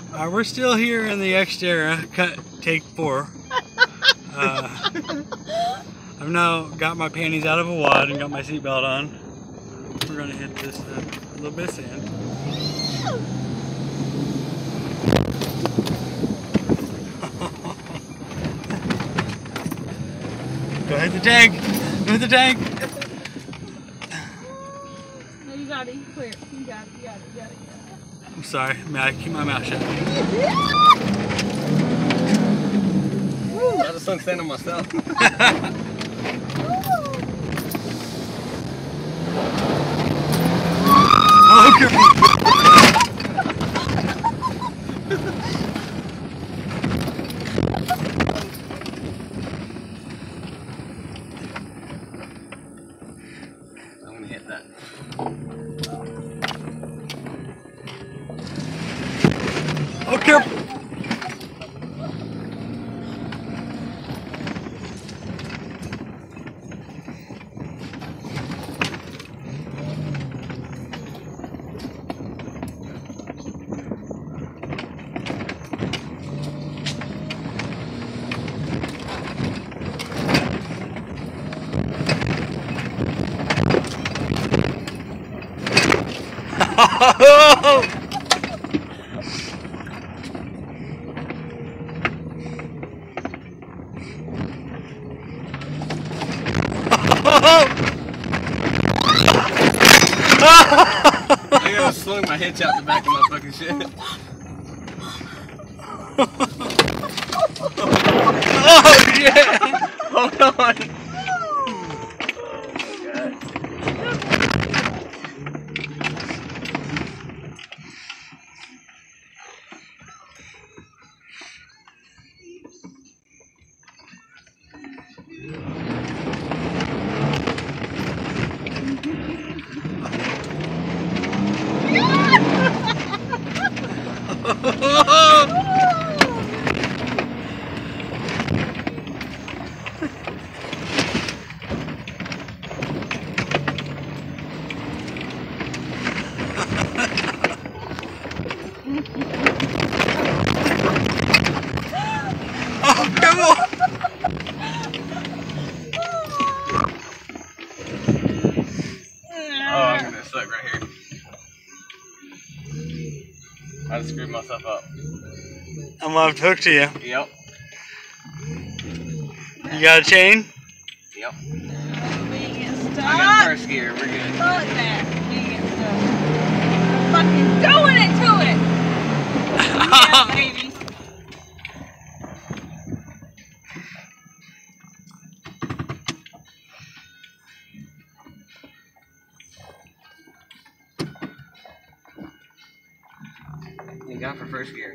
We're still here in the Xterra, take 4. I've now got my panties out of a wad and got my seatbelt on. We're gonna hit this little bit of sand. Go hit the tank! Go hit the tank! No, you got it. You clear. You got it. You got it. You got it. I'm sorry, I keep my mouth shut. I just don't stand on myself. Oh, careful! I'm gonna hit that. Oh, careful! I gotta swing my hitch out the back of my fucking shit. Oh shit! Hold on. Oh, come on! Oh, I'm gonna suck right here. I just screwed myself up. I'm gonna have to hook to you. Yep. You got a chain? Yep. We ain't get stuck. I got first gear. We're good. Fuck that. We ain't get stuck. Fucking doing it to it. Yeah, baby. You got for first gear.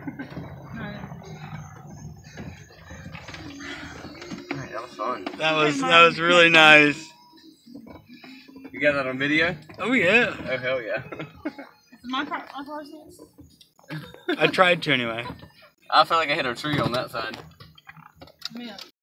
Alright, that was fun. That was really nice. You got that on video? Oh yeah. Oh hell yeah. Is my car's next? I tried to anyway. I felt like I hit a tree on that side. Yeah.